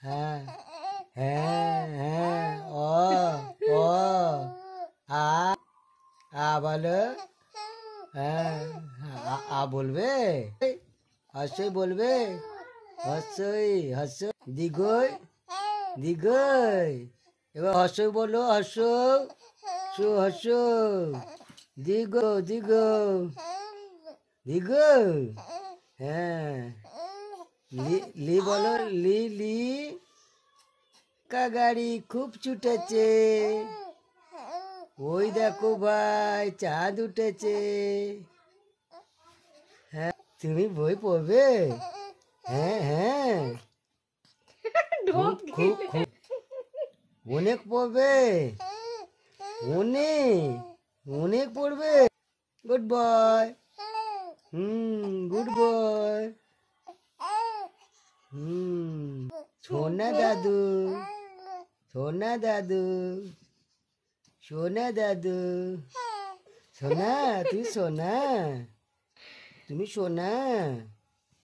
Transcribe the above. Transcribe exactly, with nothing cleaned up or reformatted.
হ্যাঁ হ্যাঁ হ্যাঁ অ অ আ আ বলো। হ্যাঁ আ আ বলবে, হর্ষই বলবে, হর্ষই হর্ষ দীর্ঘই দীর্ঘই। এবার হর্ষই বলো, হর্ষ সু হর্ষ দীর্ঘ দীর্ঘ দীর্ঘ। হ্যাঁ লি লি বলো, লি লি কা গাড়ি খুব ছুটেছে, ওই দেখো ভাই চাঁদ উঠেছে। হ্যাঁ তুমি বই পড়বে? হ্যাঁ হ্যাঁ খুব খুব খুব অনেক পড়বে, অনেক অনেক পড়বে। Good boy. হুম গুড বয়। হুম সোনা দাদু, সোনা দাদু, সোনা দাদু, সোনা তুই সোনা, তুমি সোনা।